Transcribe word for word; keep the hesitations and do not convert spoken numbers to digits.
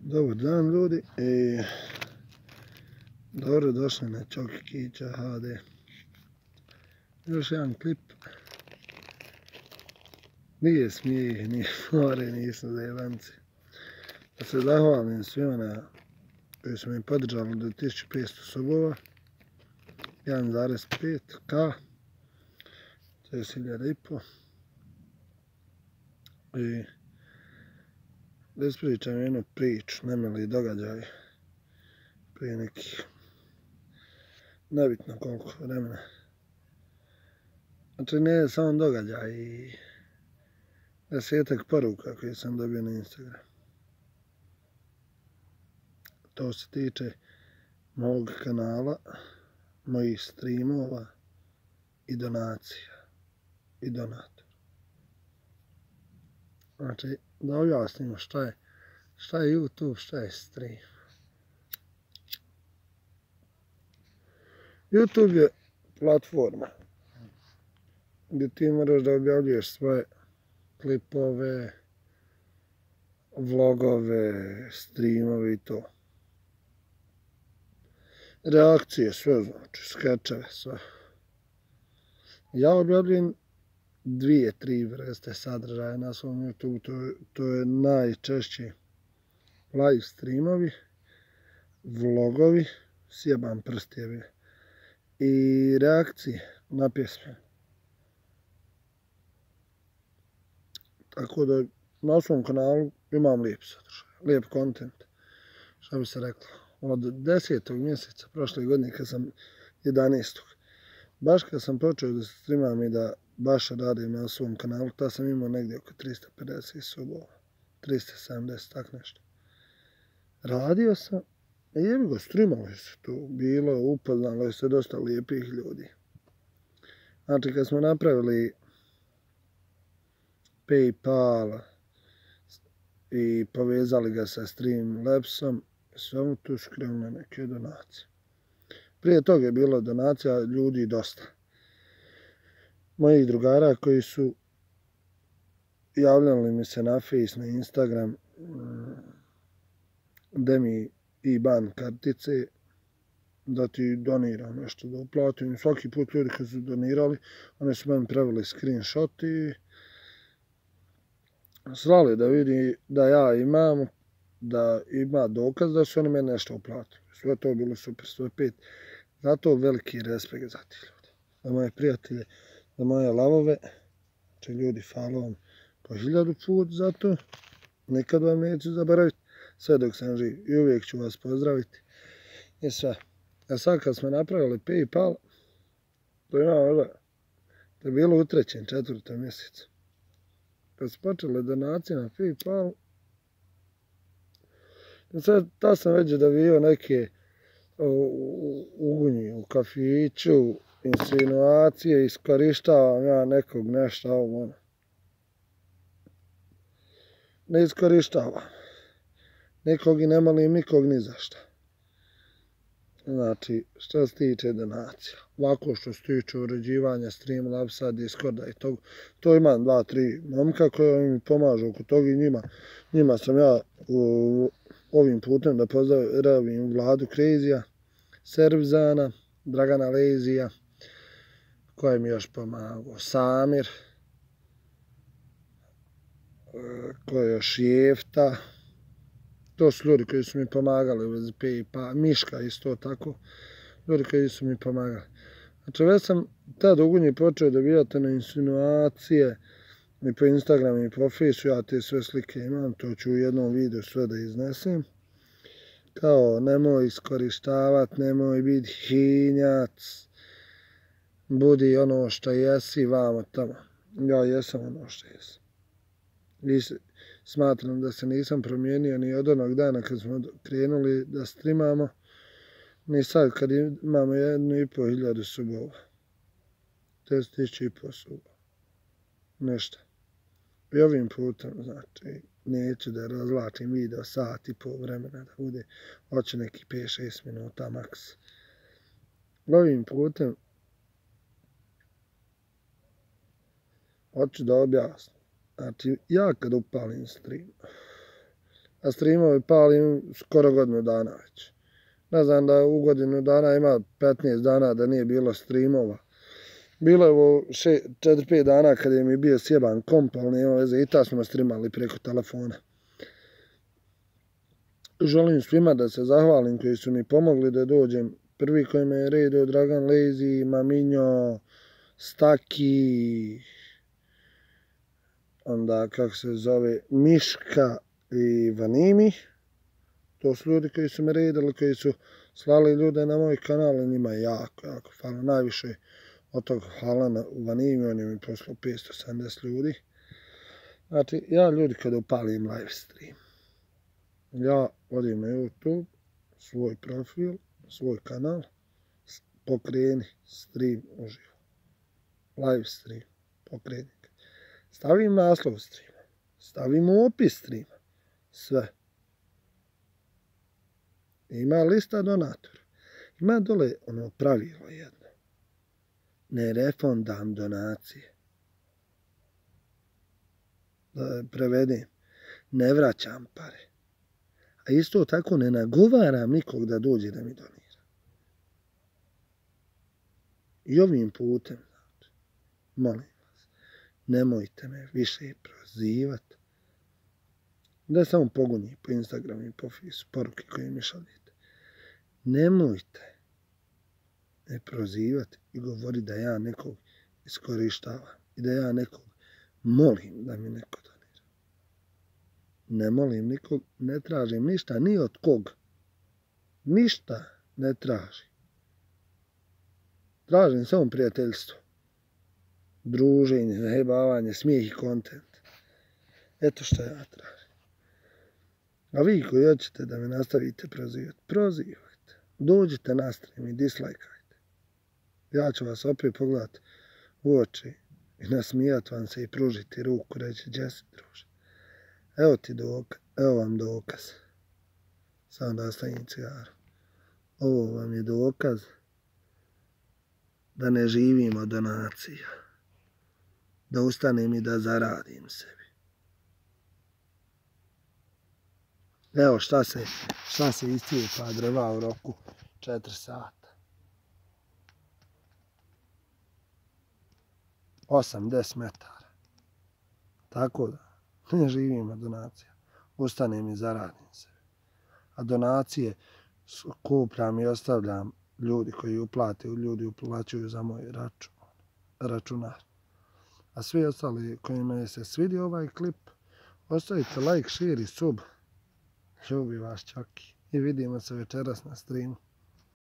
Dobar dan ljudi i dobro došli na Čoki Kića ha de. Još jedan klip. Nije smijeh, nije more, nisam za jebanci. Da se zahvalim svima na koji su mi podržali do tisuću petsto subova. jedan zarez pet ka. šest hiljada i po. I da ispričam jednu priču, nemili događaj prije nekih nebitno koliko vremena. Znači nije samo događaj i desetak poruka koje sam dobio na Instagram. To se tiče mog kanala, mojih streamova i donacija i donatora. Znači da objasnimo šta je, šta je YouTube, šta je stream. YouTube je platforma gdje ti moraš da objavljuješ svoje klipove, vlogove, streamove i to. Reakcije, sve znači, skečeve, sve. Ja objavljujem dvije, tri vrste sadržaja na svom YouTube, to, to je najčešće live streamovi, vlogovi, sjebam prstjevi i reakcije na pjesme. Tako da na svom kanalu imam lijep sadržaj, lijep content, što bi se reklo. Od desetog mjeseca prošle godine, kad sam jedanaestog baš kad sam počeo da se streamam i da baš radim na svom kanalu, ta sam imao negdje oko tristo pedeset subova, tristo sedamdeset, tak nešto. Radio sam, i jebi go, streamalo se tu, bilo, upoznalo se dosta lijepih ljudi. Znači, kad smo napravili PayPal i povezali ga sa Streamlabsom, samo tu su krenule neke donacije. Prije toga je bilo donacija ljudi dosta. Mojih drugara koji su javljali mi se na Face, na Instagram, da mi I B A N kartice, da ti doniram nešto, da uplatim. Svaki put ljudi koji su donirali, oni su meni pravili screenshot i slali da vidi da ja imam, da ima dokaz da su oni meni nešto uplatili. Sve to je bilo super, sve pet. Zato veliki respekt za ti ljudi. Za moje prijatelje, za moje lavove. Znači ljudi, hvala vam po hiljadu put za to. Nikad vam neću zaboraviti. Sve dok sam živ. I uvijek ću vas pozdraviti. I sve. A sad kad smo napravili PayPal, to je ono, to je bilo u trećem, četvrtom mjesecu. Kad su počele donacije na PayPal, sad ta sam već davio neke ugunji u kafiću, insinuacije, iskorištavam ja nekog nešto, ovo ono. Ne iskorištavam. Nikog i ne molim nikog ni za šta. Znači, što se tiče donacija. Ovako što se tiče uređivanja Streamlabsa, Discorda i tog, to imam dva, tri momka koji mi pomažu oko toga i njima, njima sam ja u, ovim putem da pozdravim Vladu Krezija, Servzana, Dragana Lezija, koji mi još pomagao, Samir, koji je još Jefta. To su ljudi koji su mi pomagali u vezi PayPal, Miška isto tako, ljudi koji su mi pomagali. Znači već sam tad ugunji počeo dobijati na insinuacije i po Instagramu i po Faceu, ja te sve slike imam, to ću u jednom videu sve da iznesem. Kao nemoj iskorištavat, nemoj biti hinjac, budi ono što jesi vamo tamo. Ja jesam ono što jesam. I smatram da se nisam promijenio ni od onog dana kad smo krenuli da streamamo, ni sad kad imamo jednu i po hiljadu subova. Deset tisuća i po subova. Nešto. I ovim putem, znači, neću da razlačim video sat i pol vremena da bude, hoće neki pet šest minuta maks. Ovim putem hoću da objasnim. Znači, ja kad upalim stream, a streamove palim skoro godinu dana već. Ne znam da u godinu dana ima petnaest dana da nije bilo streamova. Bilo je ovo četiri pet dana kad je mi bio sjeban komp, ali nema veze, i ta smo streamali preko telefona. Želim svima da se zahvalim koji su mi pomogli da dođem. Prvi koji me je redio Dragan Lazy, Maminjo, Staki, onda kako se zove Miška i Vanimi. To su ljudi koji su me redili, koji su slali ljude na moj kanal i njima jako, jako hvala. Najviše od toga hvala na Vanimi, on je mi poslao petsto sedamdeset ljudi. Znači, ja ljudi kada upalim live stream, ja odim na YouTube, svoj profil, svoj kanal, pokreni stream uživo. Live stream, pokreni. Stavim naslov streama, stavim opis streama, sve. Ima lista donatora. Ima dole ono pravilo jedno. Ne refundam donacije. Da prevedem. Ne vraćam pare. A isto tako ne nagovaram nikog da dođe da mi donira. I ovim putem, znači, molim vas, nemojte me više prozivati. Da samo pogunji po Instagramu i po Facebooku poruke koje mi šaljete. Nemojte me prozivati i govori da ja nekog iskorištavam i da ja nekog molim da mi neko donira. Ne molim nikog, ne tražim ništa, ni od koga. Ništa ne tražim. Tražim samo prijateljstvo. Druženje, zajebavanje, smijeh i kontent. Eto što ja tražim. A vi koji hoćete da me nastavite prozivati, prozivajte. Dođite na stream i dislajkajte. Ja ću vas opet pogledati u oči i nasmijati vam se i pružiti ruku, reći gdje se druže. Evo ti dokaz, evo vam dokaz. Samo da ostavim cigaru. Ovo vam je dokaz da ne živim od donacija. Da ustanem i da zaradim sebi. Evo šta se, šta se istijepa drva u roku četiri sata. osam do deset metara. Tako da, ne živim od donacija. Ustanem i zaradim se. A donacije kupljam i ostavljam ljudi koji uplate, ljudi uplaćuju za moj račun, računar. A svi ostali kojima se svidio ovaj klip, ostavite like, share i sub. Ljubi vas čaki. I vidimo se večeras na streamu.